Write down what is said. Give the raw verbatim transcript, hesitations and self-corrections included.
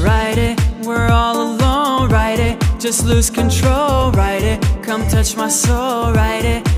write it, we're all alone, write it, just lose control, write it, come touch my soul, write it,